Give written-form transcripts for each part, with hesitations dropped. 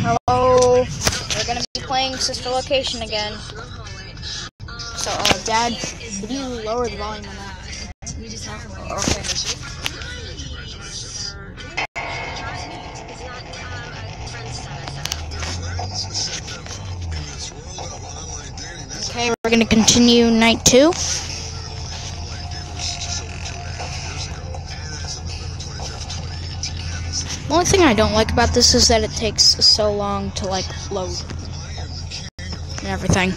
Hello. We're gonna be playing Sister Location again. So, Dad, could you lower the volume on that? Okay. Okay, we're gonna continue night 2. The only thing I don't like about this is that it takes so long to, like, load and everything.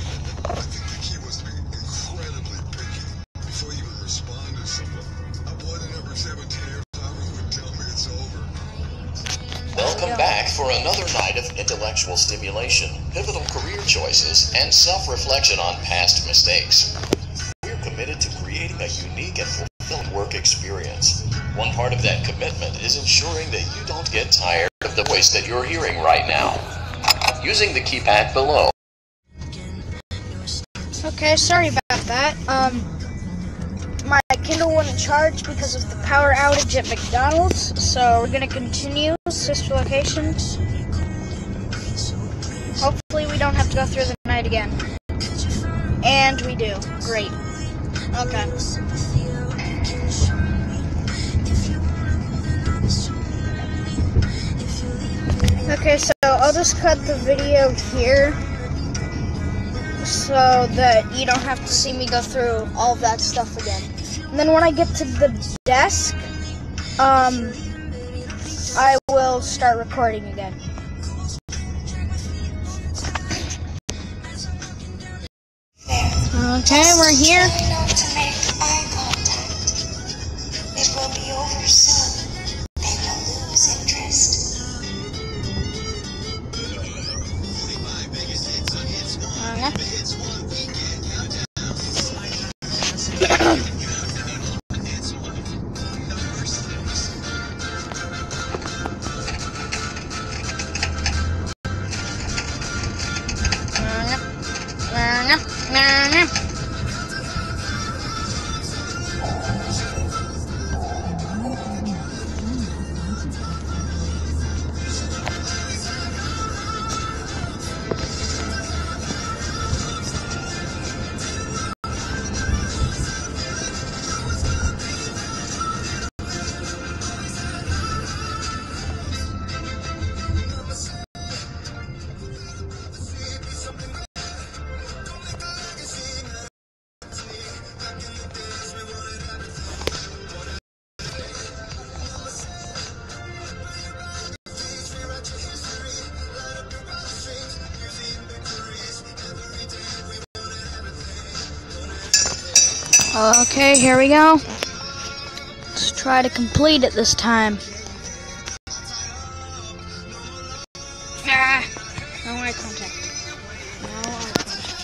Welcome back for another night of intellectual stimulation, pivotal career choices, and self-reflection on past mistakes. We're committed to creating a unique and fulfilling work experience. One part of that commitment is ensuring that you don't get tired of the voice that you're hearing right now. Using the keypad below. Okay, sorry about that. My Kindle wouldn't charge because of the power outage at McDonald's, so we're gonna continue Sister Locations. Hopefully we don't have to go through the night again. And we do. Great. Okay. Okay, so I'll just cut the video here so that you don't have to see me go through all of that stuff again. And then when I get to the desk, I will start recording again. Okay, we're here. To make eye contact. It will be over soon. They will lose interest. Okay, here we go. Let's try to complete it this time. Ah, no eye contact. No eye contact.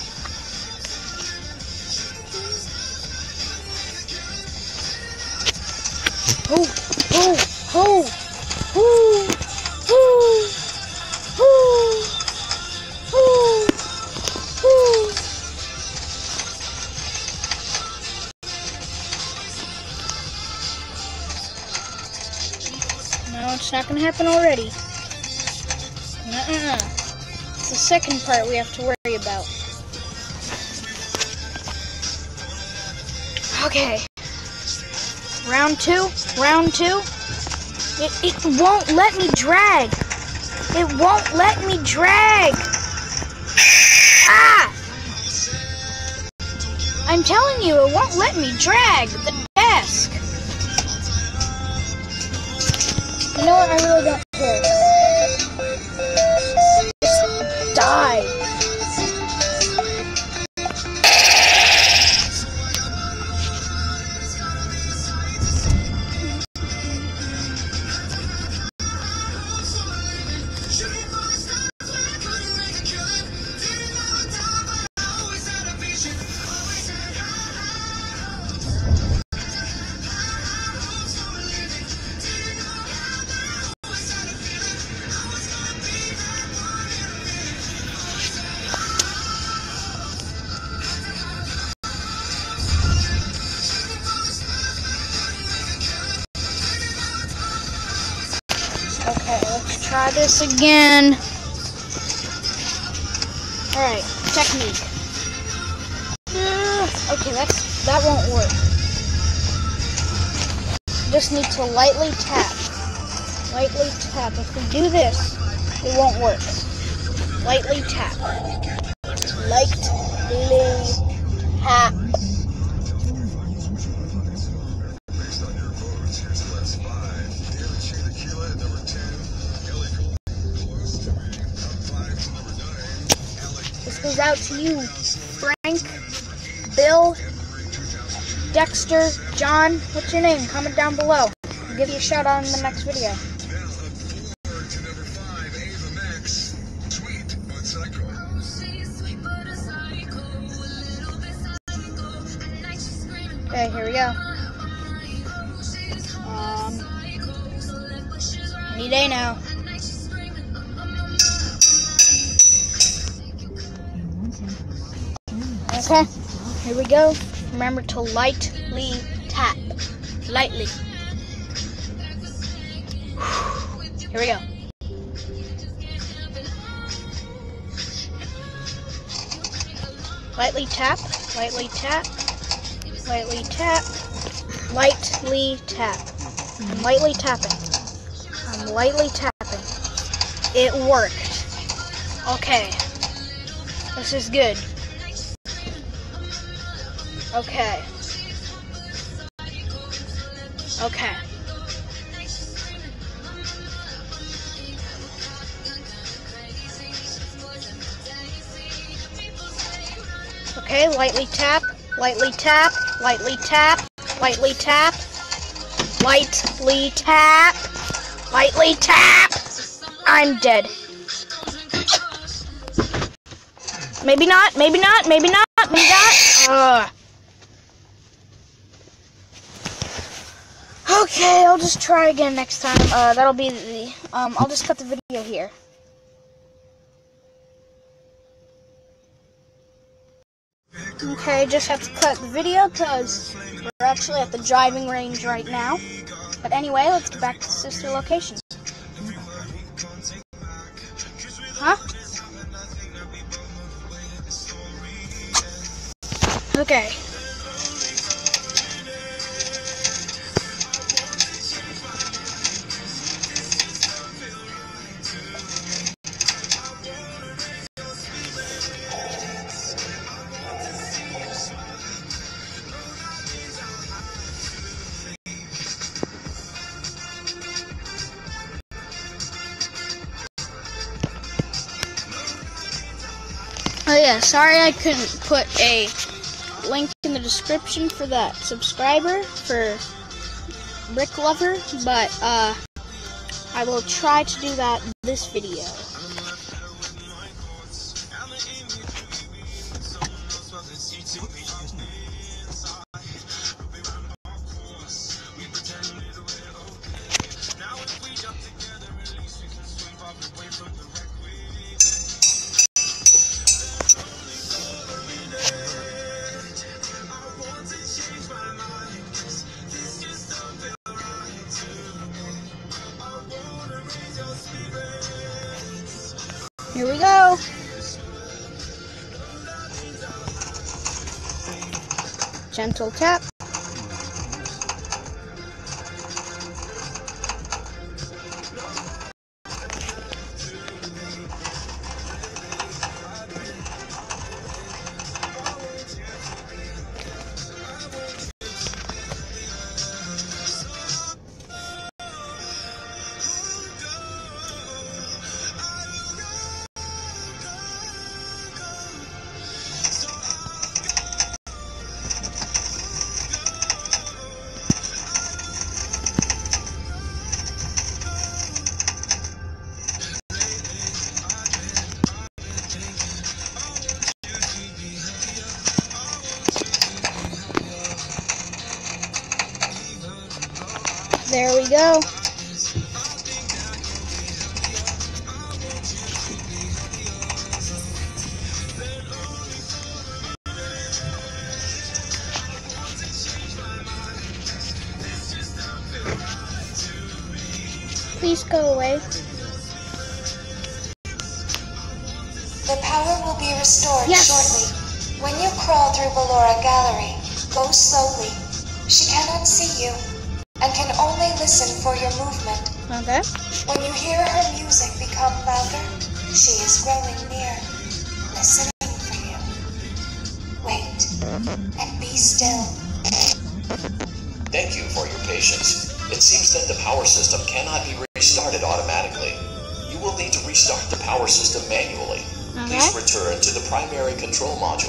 Oh, oh, oh, oh, oh, oh, oh, oh. No, it's not gonna happen already. Nuh-uh. It's the second part we have to worry about. Okay. Round 2. Round 2. It won't let me drag. It won't let me drag. Ah! I'm telling you, it won't let me drag the desk. You know what? I really don't care. Just die. try this again. Alright, technique. Okay, that won't work. Just need to lightly tap. Lightly tap. If we do this, it won't work. Lightly tap. Lightly tap. This goes out to you, Frank, Bill, Dexter, John. What's your name? Comment down below. I'll give you a shout out in the next video. Okay, here we go. Any day now. Okay, here we go. Remember to lightly tap. Lightly. Here we go. Lightly tap, lightly tap, lightly tap, lightly tap. I'm lightly tapping. I'm lightly tapping. It worked. Okay. This is good. Okay. Okay. Okay, lightly tap, lightly tap, lightly tap, lightly tap, lightly tap, lightly tap. I'm dead. Maybe not, maybe not, maybe not, maybe not. Okay, I'll just try again next time. That'll be the, I'll just cut the video here. Okay, just have to cut the video because we're actually at the driving range right now. But anyway, let's get back to the sister location. Huh? Okay. Oh yeah, sorry I couldn't put a link in the description for that subscriber for Brick Lover, but I will try to do that this video. Here we go. Gentle tap. There we go. Please go away. The power will be restored Yes. shortly. When you crawl through Ballora Gallery, go slowly. She cannot see you and can only listen for your movement. Okay. When you hear her music become louder, she is growing near, listening for you. Wait and be still. Thank you for your patience. It seems that the power system cannot be restarted automatically. You will need to restart the power system manually. Please return to the primary control module.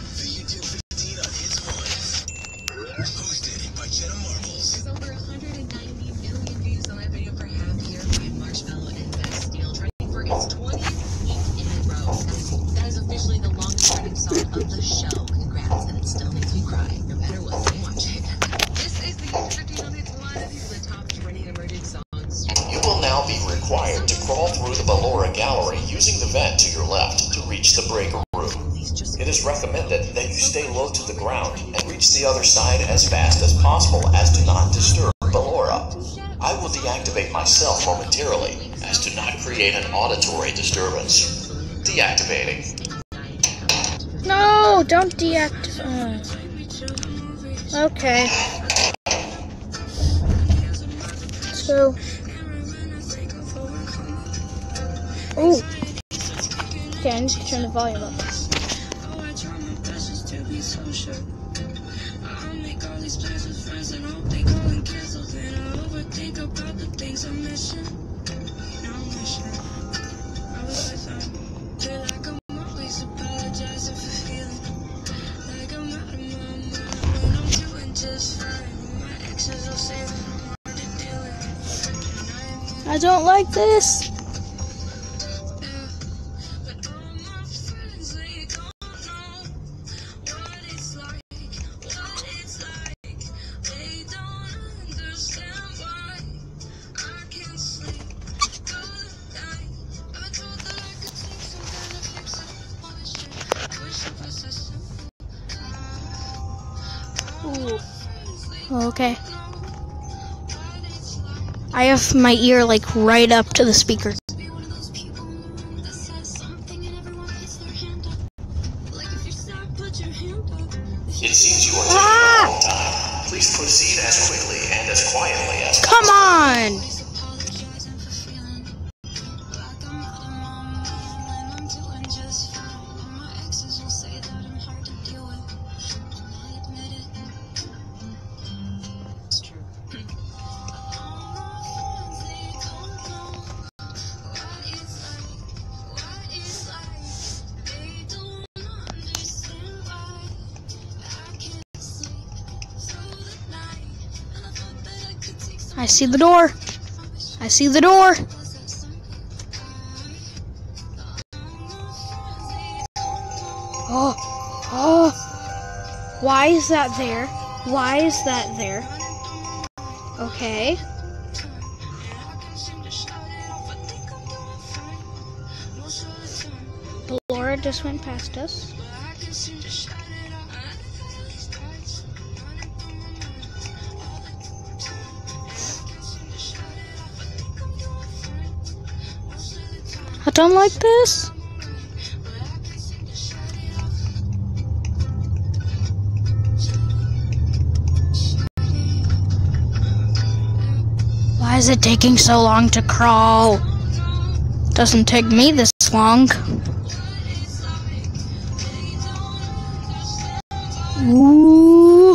Hosted by Jenna Marbles. There's over 190 million views on that video for half a year by Marshmello and Bastille, trending for its 20th week in a row. That is officially the longest running song of the show. Congrats, and it still makes me cry, no matter what I watch it. This is the YouTube 15 on its one. These are the top 20 emerging songs. You will now be required to crawl through the Ballora Gallery using the vent to your left to reach the breaker room. It is recommended that you stay low to the ground and reach the other side as fast as possible as to not disturb Ballora. I will deactivate myself momentarily as to not create an auditory disturbance. Deactivating. No, don't deactivate. Okay. So. Ooh. Okay, I need to turn the volume up. I don't like this. Ooh. Okay. I have my ear like right up to the speaker. It seems you are taking a long time. Please proceed as quickly and as quietly as Come on! I see the door. I see the door. Oh. Why is that there? Why is that there? Okay. Ballora just went past us. I don't like this. Why is it taking so long to crawl? Doesn't take me this long. Ooh.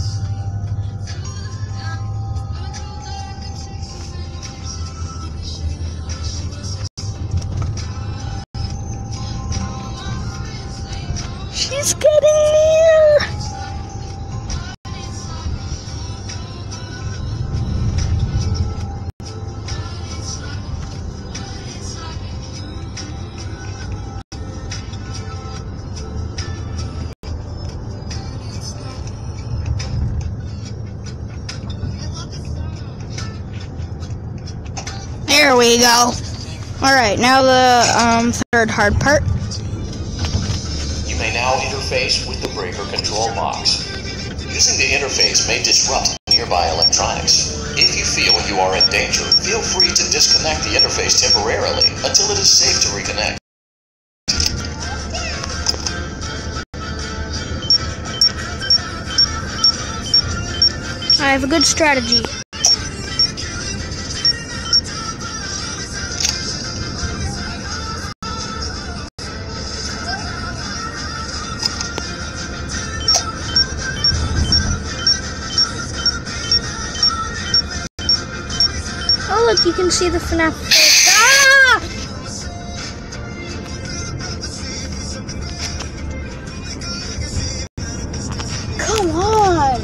She's getting near. There we go. Alright, now the third hard part. You may now interface with the breaker control box. Using the interface may disrupt nearby electronics. If you feel you are in danger, feel free to disconnect the interface temporarily until it is safe to reconnect. have a good strategy. Oh look, you can see the FNAF face. Ah! Come on!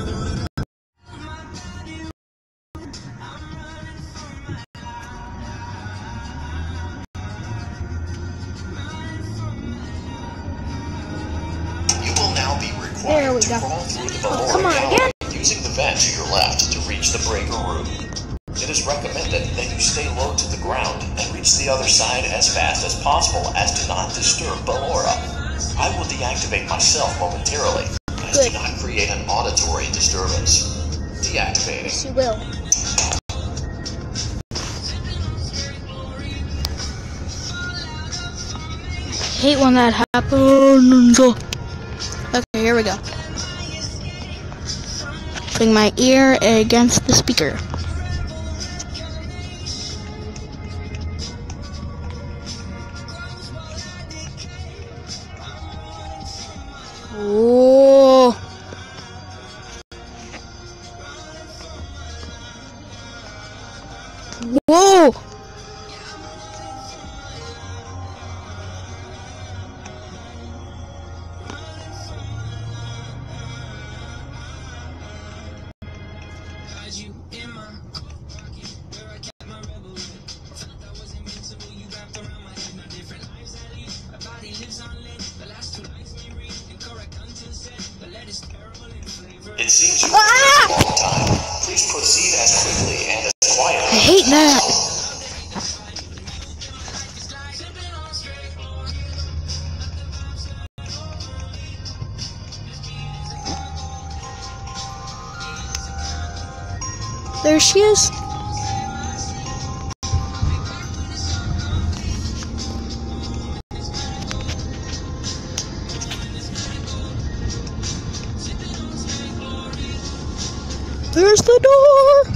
You will now be There we required to go. crawl through the Oh, Valora come on, gallery again? using the vent to your left to reach the breaker room. It is recommended that you stay low to the ground and reach the other side as fast as possible as to not disturb Valora. I will deactivate myself momentarily as Good. to not create an auditory disturbance. Deactivating. Yes, you will. Hate when that happens. Okay, here we go. Putting my ear against the speaker. Oh. Whoa. It seems you've waited a long time. Please proceed as quickly and as I quietly. hate that. There she is. There's the door.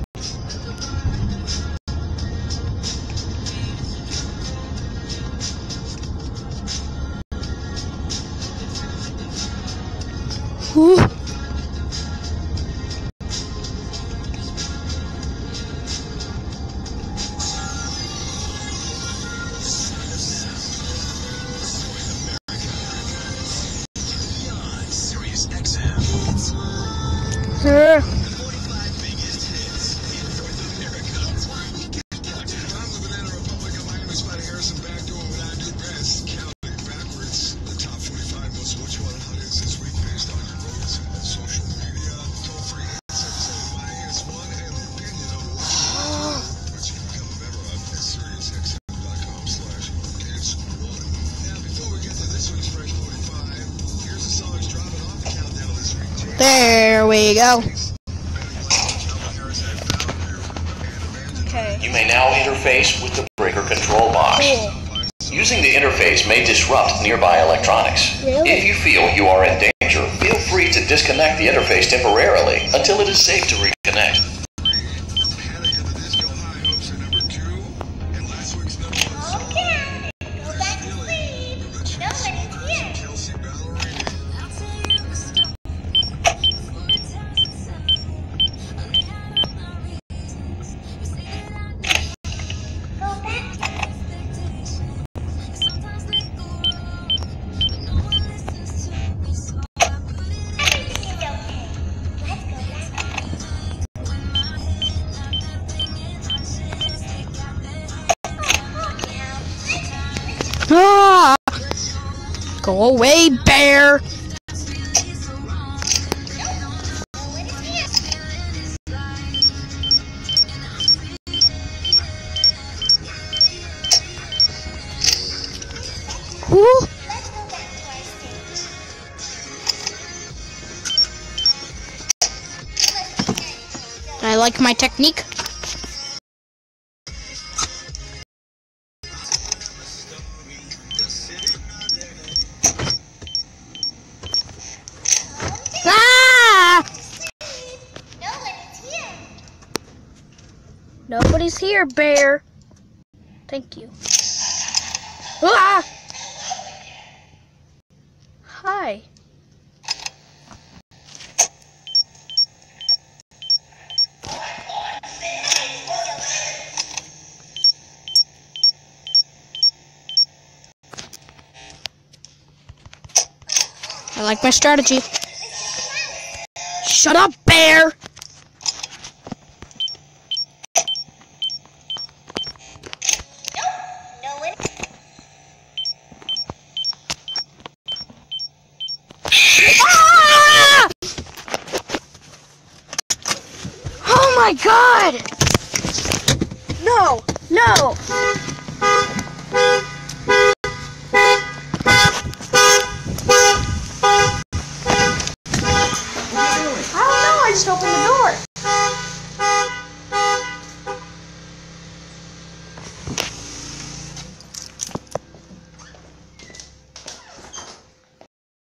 Ooh. Here. There we go. Okay. You may now interface with the breaker control box. Cool. Using the interface may disrupt nearby electronics. Really? If you feel you are in danger, feel free to disconnect the interface temporarily until it is safe to reconnect. Ah! Go away, bear! Ooh. I like my technique. Ah! He's here, bear. Thank you. Ah! Hi. I like my strategy. Shut up, bear! Ah! Oh my god! No! No! I just opened the door.